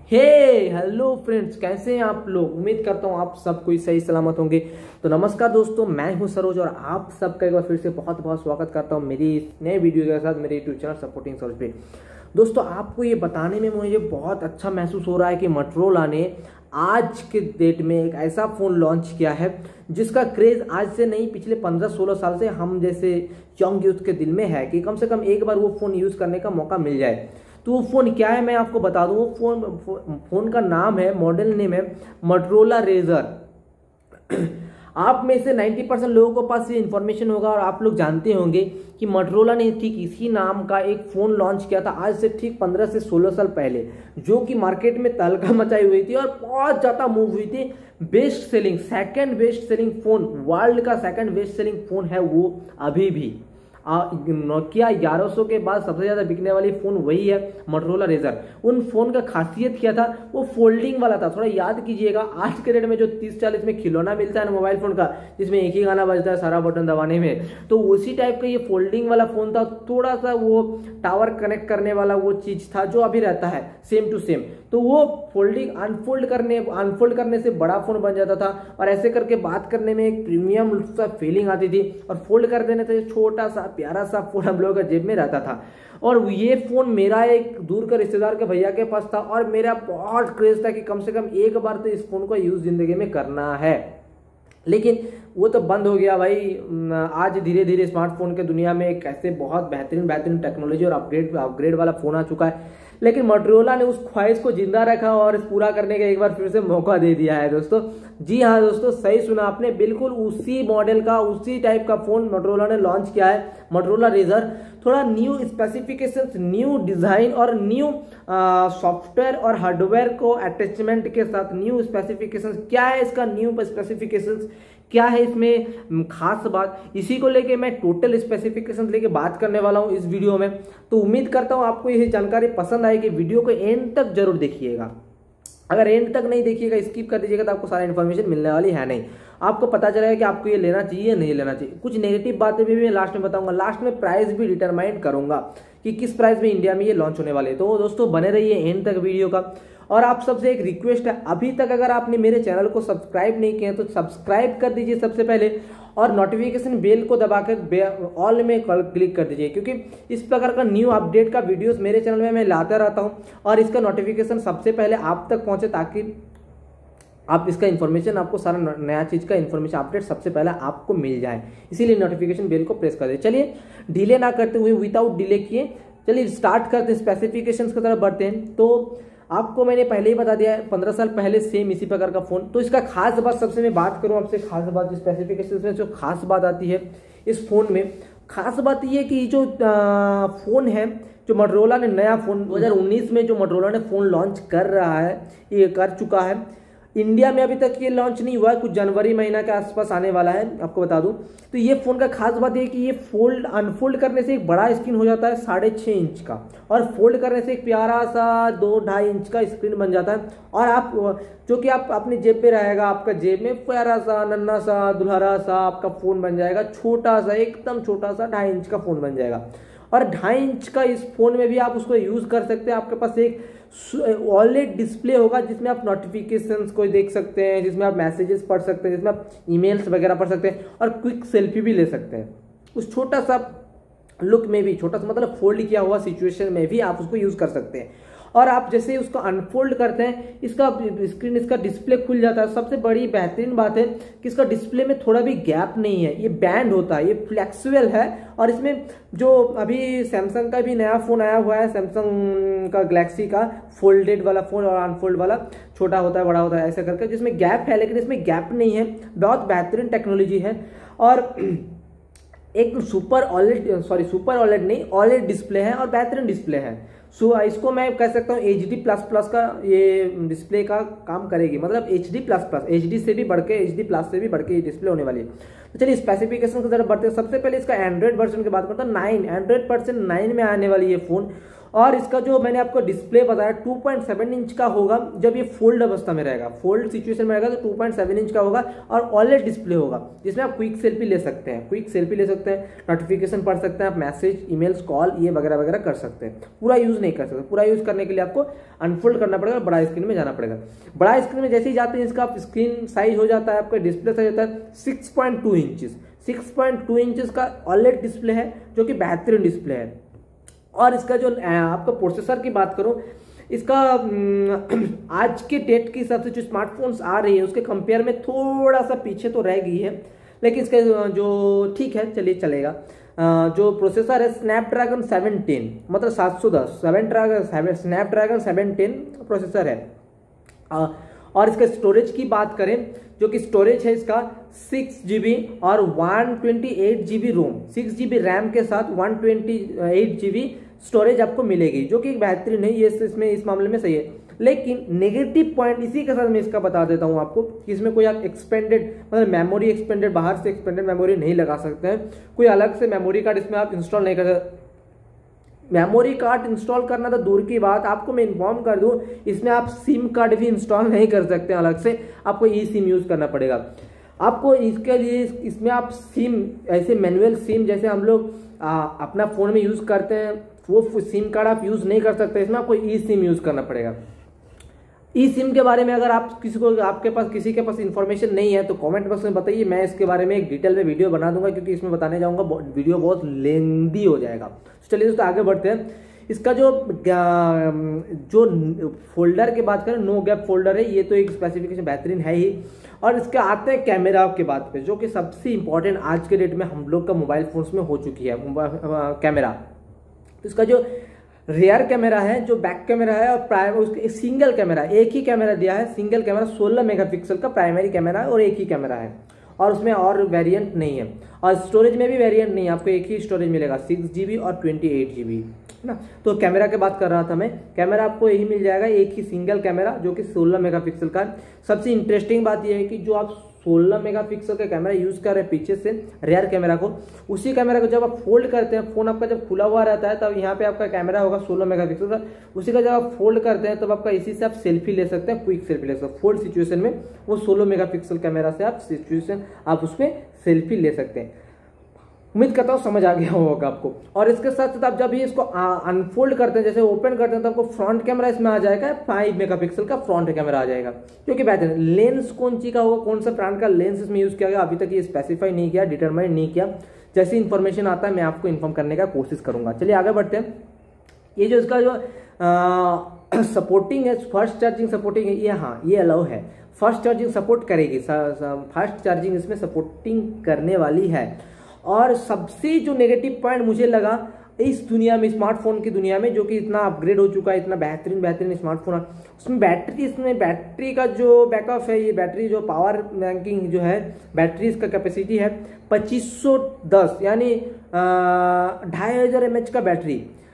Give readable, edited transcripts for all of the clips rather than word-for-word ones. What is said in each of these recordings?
हे hello friends, कैसे हैं आप लोग। उम्मीद करता हूं आप सब कोई सही सलामत होंगे। तो नमस्कार दोस्तों, मैं हूं सरोज और आप सबका एक बार फिर से बहुत बहुत स्वागत करता हूं मेरी इस नए वीडियो के साथ मेरे यूट्यूब चैनल सपोर्टिंग सरोज पे। दोस्तों, आपको ये बताने में मुझे बहुत अच्छा महसूस हो रहा है कि मोटोरोला ने आज के डेट में एक ऐसा फ़ोन लॉन्च किया है जिसका क्रेज़ आज से नहीं, पिछले 15-16 साल से हम जैसे यंग यूथ के दिल में है कि कम से कम एक बार वो फ़ोन यूज़ करने का मौका मिल जाए। तो वो फ़ोन क्या है मैं आपको बता दूं। वो फ़ोन का नाम है, मॉडल नेम है मोटोरोला रेजर। आप में से 90% लोगों के पास ये इन्फॉर्मेशन होगा और आप लोग जानते होंगे कि मोटोरोला ने ठीक इसी नाम का एक फ़ोन लॉन्च किया था आज से ठीक 15 से 16 साल पहले, जो कि मार्केट में तहलका मचाई हुई थी और बहुत ज़्यादा मूव हुई थी। Best selling, second best selling phone, world का सेकंड बेस्ट सेलिंग फ़ोन है वो अभी भी। नोकिया 1100 के बाद सबसे ज्यादा बिकने वाली फोन वही है मोटोरोला रेजर। उन फोन का खासियत क्या था, वो फोल्डिंग वाला था। थोड़ा याद कीजिएगा, आज के डेट में जो 30-40 में खिलौना मिलता है ना मोबाइल फोन का, जिसमें एक ही गाना बजता है सारा बटन दबाने में, तो उसी टाइप का ये फोल्डिंग वाला फोन था। थोड़ा सा वो टावर कनेक्ट करने वाला वो चीज था जो अभी रहता है सेम टू सेम। तो वो फोल्डिंग अनफोल्ड करने से बड़ा फोन बन जाता था और ऐसे करके बात करने में एक प्रीमियम सा फीलिंग आती थी, और फोल्ड कर देने से छोटा सा प्यारा सा फोन हम लोगों का जेब में रहता था। और ये फोन मेरा एक दूर का रिश्तेदार के भैया के पास था और मेरा बहुत क्रेज था कि कम से कम एक बार तो इस फोन को यूज जिंदगी में करना है। लेकिन वो तो बंद हो गया भाई। आज धीरे धीरे स्मार्टफोन के दुनिया में एक ऐसे बहुत बेहतरीन टेक्नोलॉजी और अपग्रेड वाला फोन आ चुका है। लेकिन मोटोरोला ने उस ख्वाहिश को जिंदा रखा और पूरा करने का एक बार फिर से मौका दे दिया है दोस्तों। जी हाँ दोस्तों, सही सुना आपने, बिल्कुल उसी मॉडल का उसी टाइप का फोन मोटोरोला ने लॉन्च किया है, मोटोरोला रेजर। थोड़ा न्यू स्पेसिफिकेशंस, न्यू डिजाइन और न्यू सॉफ्टवेयर और हार्डवेयर को अटैचमेंट के साथ न्यू स्पेसिफिकेशंस। क्या है इसका न्यू स्पेसिफिकेशंस, क्या है इसमें खास बात, इसी को लेके मैं टोटल स्पेसिफिकेशन लेके बात करने वाला हूं इस वीडियो में। तो उम्मीद करता हूं आपको ये जानकारी पसंद आएगी। वीडियो को एंड तक जरूर देखिएगा। अगर एंड तक नहीं देखिएगा, स्किप कर दीजिएगा, तो आपको सारा इन्फॉर्मेशन मिलने वाली है नहीं। आपको पता चलेगा कि आपको ये लेना चाहिए या नहीं लेना चाहिए। कुछ नेगेटिव बातें भी मैं लास्ट में बताऊंगा। लास्ट में प्राइस भी डिटरमाइन करूंगा कि किस प्राइस में इंडिया में ये लॉन्च होने वाले। तो दोस्तों बने रहिए एंड तक वीडियो का। और आप सबसे एक रिक्वेस्ट है, अभी तक अगर आपने मेरे चैनल को सब्सक्राइब नहीं किया तो सब्सक्राइब कर दीजिए सबसे पहले, और नोटिफिकेशन बेल को दबाकर ऑल में क्लिक कर दीजिए, क्योंकि इस प्रकार का न्यू अपडेट का वीडियोस मेरे चैनल में मैं लाता रहता हूं और इसका नोटिफिकेशन सबसे पहले आप तक पहुंचे, ताकि आप इसका इन्फॉर्मेशन, आपको सारा नया चीज का इन्फॉर्मेशन अपडेट सबसे पहले आपको मिल जाए। इसीलिए नोटिफिकेशन बेल को प्रेस कर दे। चलिए डिले ना करते हुए, विदाउट डिले किए चलिए स्टार्ट करते हैं, स्पेसिफिकेशंस की तरफ बढ़ते हैं। तो आपको मैंने पहले ही बता दिया है, 15 साल पहले सेम इसी प्रकार का फोन। तो इसका खास बात, सबसे मैं बात करूं आपसे, खास बात स्पेसिफिकेशन में जो खास बात आती है इस फोन में, खास बात ये कि जो फोन है, जो मोटोरोला ने नया फोन 2019 में जो मोटोरोला ने फोन लॉन्च कर रहा है, ये कर चुका है। इंडिया में अभी तक ये लॉन्च नहीं हुआ है, कुछ जनवरी महीना के आसपास आने वाला है, आपको बता दूं। तो ये फोन का खास बात है कि ये अनफोल्ड करने से एक बड़ा स्क्रीन हो जाता है 6.5 इंच का, और फोल्ड करने से एक प्यारा सा 2-2.5 इंच का स्क्रीन बन जाता है। और आप जो कि आप अपने जेब पे रहेगा, आपका जेब में प्यारा सा नन्ना सा दुल्हरा सा आपका फोन बन जाएगा, छोटा सा, एकदम छोटा सा 2.5 इंच का फोन बन जाएगा। और 2.5 इंच का इस फोन में भी आप उसको यूज कर सकते हैं। आपके पास एक OLED डिस्प्ले होगा जिसमें आप नोटिफिकेशंस को देख सकते हैं, जिसमें आप मैसेजेस पढ़ सकते हैं, जिसमें आप ईमेल्स वगैरह पढ़ सकते हैं और क्विक सेल्फी भी ले सकते हैं। उस छोटा सा लुक में भी, छोटा सा मतलब फोल्ड किया हुआ सिचुएशन में भी आप उसको यूज कर सकते हैं। और आप जैसे उसको अनफोल्ड करते हैं, इसका स्क्रीन, इसका डिस्प्ले खुल जाता है। सबसे बड़ी बेहतरीन बात है कि इसका डिस्प्ले में थोड़ा भी गैप नहीं है, ये बैंड होता है, ये फ्लेक्सिबल है। और इसमें जो अभी सैमसंग का भी नया फोन आया हुआ है, सैमसंग का गैलेक्सी का फोल्डेड वाला फोन, और अनफोल्ड वाला, छोटा होता है बड़ा होता है ऐसा करके, जिसमें गैप है, लेकिन इसमें गैप नहीं है। बहुत बेहतरीन टेक्नोलॉजी है। और एक सुपर OLED नहीं, OLED डिस्प्ले है और बेहतरीन डिस्प्ले है। इसको मैं कह सकता हूँ HD++ का ये डिस्प्ले का काम करेगी, मतलब HD++, HD से भी बढ़ के, HD+ से भी बढ़ के ये डिस्प्ले होने वाली है। तो चलिए स्पेसिफिकेशन की तरफ बढ़ते हैं। सबसे पहले इसका एंड्रॉइड वर्जन की बात करता हूँ। 9 एंड्रॉइड वर्जन 9 में आने वाली ये फोन। और इसका जो मैंने आपको डिस्प्ले बताया 2.7 इंच का होगा जब ये फोल्ड अवस्था में रहेगा, फोल्ड सिचुएशन में रहेगा तो 2.7 इंच का होगा और ऑलरेडी डिस्प्ले होगा जिसमें आप क्विक सेल्फी ले सकते हैं, नोटिफिकेशन पढ़ सकते हैं आप, मैसेज, ईमेल्स, कॉल ये वगैरह वगैरह कर सकते हैं। पूरा यूज नहीं कर सकते, पूरा यूज करने के लिए आपको अनफोल्ड करना पड़ेगा, बड़ा स्क्रीन में जाना पड़ेगा। बड़ा स्क्रीन में जैसे ही जाते हैं इसका स्क्रीन साइज हो जाता है, आपका डिस्प्ले साइज होता है 6.2 इंचेस। 6.2 इंचेस का ऑलरेडी डिस्प्ले है जो कि बेहतरीन डिस्प्ले है। और इसका जो आपका प्रोसेसर की बात करूं, इसका आज के डेट के हिसाब से जो स्मार्टफोन्स आ रही है उसके कंपेयर में थोड़ा सा पीछे तो रह गई है, लेकिन इसका जो ठीक है चलिए चलेगा। जो प्रोसेसर है स्नैपड्रैगन 710 मतलब 710 स्नैपड्रैगन 710 प्रोसेसर है। और इसका स्टोरेज की बात करें, जो कि स्टोरेज है इसका 6 GB और 128 GB रोम, 6 GB रैम के साथ 128 GB स्टोरेज आपको मिलेगी, जो कि बेहतरीन है, ये इसमें इस मामले में सही है। लेकिन नेगेटिव पॉइंट इसी के साथ मैं इसका बता देता हूं आपको कि इसमें कोई आप एक्सपेंडेड मतलब मेमोरी एक्सपेंडेड बाहर से एक्सपेंडेड मेमोरी नहीं लगा सकते हैं, कोई अलग से मेमोरी कार्ड इसमें आप इंस्टॉल नहीं कर सकते। मेमोरी कार्ड इंस्टॉल करना तो दूर की बात, आपको मैं इन्फॉर्म कर दूं इसमें आप सिम कार्ड भी इंस्टॉल नहीं कर सकते अलग से, आपको ई सिम यूज करना पड़ेगा। आपको इसके लिए इसमें आप सिम ऐसे मैनुअल सिम जैसे हम लोग अपना फोन में यूज करते हैं वो सिम कार्ड आप यूज नहीं कर सकते, इसमें आपको ई सिम यूज करना पड़ेगा। ई सिम के बारे में अगर आप किसी के पास इंफॉर्मेशन नहीं है तो कमेंट बॉक्स में बताइए, मैं इसके बारे में एक डिटेल में वीडियो बना दूंगा, क्योंकि इसमें बताने जाऊंगा वीडियो बहुत लेंदी हो जाएगा। चलिए दोस्तों आगे बढ़ते हैं। इसका जो फोल्डर की बात करें, नो गैप फोल्डर है, ये तो एक स्पेसिफिकेशन बेहतरीन है ही। और इसके आते हैं कैमरा की बात पे, जो कि सबसे इंपॉर्टेंट आज के डेट में हम लोग का मोबाइल फोन्स में हो चुकी है कैमरा। तो इसका जो रियर कैमरा है, जो बैक कैमरा है और उसके सिंगल कैमरा, एक ही कैमरा दिया है, सिंगल कैमरा 16 मेगापिक्सल का प्राइमरी कैमरा है और एक ही कैमरा है, और उसमें और वेरिएंट नहीं है। और स्टोरेज में भी वेरिएंट नहीं है, आपको एक ही स्टोरेज मिलेगा 6 GB और 28 GB ना। तो कैमरा की बात कर रहा था मैं, कैमरा आपको यही मिल जाएगा, एक ही सिंगल कैमरा जो कि 16 मेगापिक्सल का है। सबसे इंटरेस्टिंग बात यह है कि जो आप 16 मेगापिक्सल का कैमरा यूज कर रहे हैं पीछे से रियर कैमरा को, उसी कैमरा को जब आप फोल्ड करते हैं, फोन आपका जब खुला हुआ रहता है तब यहाँ पे आपका कैमरा होगा 16 मेगापिक्सल का, उसी का जब आप फोल्ड करते हैं तब आपका इसी से आप सेल्फी ले सकते हैं, क्विक सेल्फी ले सकते हैं। फोल्ड सिचुएशन में वो 16 मेगापिक्सल कैमरा से आप उसमें सेल्फी ले सकते हैं। उम्मीद करता हूँ समझ आ गया होगा आपको। और इसके साथ साथ आप जब भी इसको अनफोल्ड करते हैं, जैसे ओपन करते हैं, तो आपको फ्रंट कैमरा इसमें आ जाएगा, 5 मेगापिक्सल का फ्रंट कैमरा आ जाएगा, क्योंकि बेहतर लेंस कौन सी का होगा, कौन सा ब्रांड का लेंस इसमें यूज किया गया अभी तक ये स्पेसिफाई नहीं किया, डिटरमाइन नहीं किया। जैसी इन्फॉर्मेशन आता है मैं आपको इन्फॉर्म करने का कोशिश करूंगा। चलिए आगे बढ़ते हैं। ये जो इसका जो सपोर्टिंग है, फर्स्ट चार्जिंग सपोर्टिंग है, ये हाँ ये अलाउ है, फर्स्ट चार्जिंग सपोर्ट करेगी, फर्स्ट चार्जिंग इसमें सपोर्टिंग करने वाली है। और सबसे जो नेगेटिव पॉइंट मुझे लगा इस दुनिया में, स्मार्टफोन की दुनिया में, जो कि इतना अपग्रेड हो चुका है, इतना बेहतरीन स्मार्टफोन है, उसमें बैटरी का जो बैकअप है, ये बैटरी जो पावर बैंकिंग जो है, बैटरी इसका कैपेसिटी है 2510 यानी 2500 mAh का बैटरी,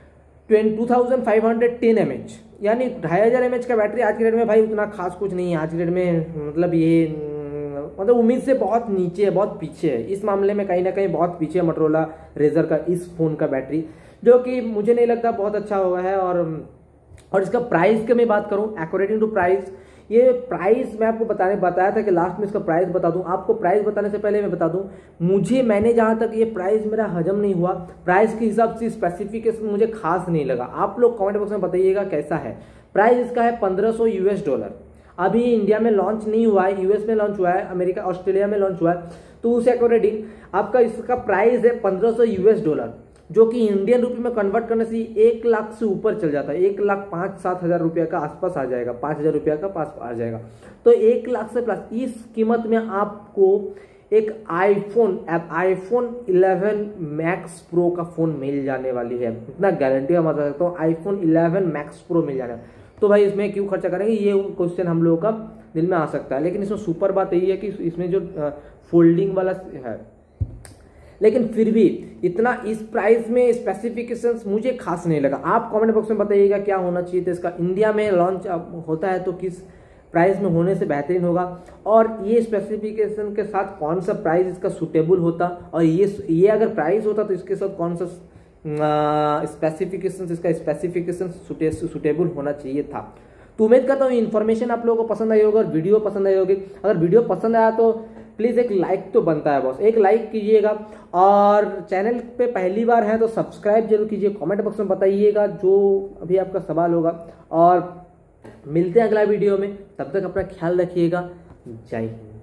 2510 mAh यानी 2500 mAh का बैटरी आज के डेट में भाई उतना खास कुछ नहीं है आज के डेट में, मतलब ये मतलब उम्मीद से बहुत नीचे है, बहुत पीछे है इस मामले में, कहीं ना कहीं बहुत पीछे है मोटोरोला रेजर का इस फोन का बैटरी, जो कि मुझे नहीं लगता बहुत अच्छा हुआ है। और इसका प्राइस की मैं बात करूं, अकॉर्डिंग टू प्राइस, ये प्राइस मैं आपको बताया था कि लास्ट में इसका प्राइस बता दूं। आपको प्राइस बताने से पहले मैं बता दूं, मैंने जहां तक ये प्राइस मेरा हजम नहीं हुआ, प्राइस के हिसाब से स्पेसिफिकेशन मुझे खास नहीं लगा। आप लोग कमेंट बॉक्स में बताइएगा कैसा है। प्राइस इसका है $1500। अभी इंडिया में लॉन्च नहीं हुआ है, यूएस में लॉन्च हुआ है, अमेरिका ऑस्ट्रेलिया में लॉन्च हुआ है, तो उस अकॉर्डिंग आपका इसका प्राइस है $1500, जो कि इंडियन रुपये में कन्वर्ट करने से 1 लाख से ऊपर चल जाता है, 1,05,000-7 हज़ार रुपये का आसपास आ जाएगा, 5,000 रुपये का पास आ जाएगा। तो 1 लाख से प्लस इस कीमत में आपको एक आईफोन 11 मैक्स प्रो का फोन मिल जाने वाली है, इतना गारंटी मैं बता सकता हूँ, आईफोन 11 मैक्स प्रो मिल जाने। तो भाई इसमें क्यों खर्चा करेंगे, ये क्वेश्चन हम लोगों का दिल में आ सकता है। लेकिन इसमें सुपर बात यही है कि इसमें जो फोल्डिंग वाला है, लेकिन फिर भी इतना इस प्राइस में स्पेसिफिकेशंस मुझे खास नहीं लगा। आप कमेंट बॉक्स में बताइएगा क्या होना चाहिए था इसका, इंडिया में लॉन्च होता है तो किस प्राइस में होने से बेहतरीन होगा, और ये स्पेसिफिकेशन के साथ कौन सा प्राइस इसका सुटेबल होता, और ये अगर प्राइस होता तो इसके साथ कौन सा स्पेसिफिकेशन, इसका स्पेसिफिकेशन सुटेबल होना चाहिए था। तो उम्मीद करता हूँ इन्फॉर्मेशन आप लोगों को पसंद आई होगी और वीडियो पसंद आई होगी। अगर वीडियो पसंद आया तो प्लीज़ एक लाइक तो बनता है बॉस, एक लाइक कीजिएगा, और चैनल पे पहली बार है तो सब्सक्राइब जरूर कीजिए। कमेंट बॉक्स में बताइएगा जो अभी आपका सवाल होगा, और मिलते हैं अगला वीडियो में। तब तक अपना ख्याल रखिएगा। जय हिंद।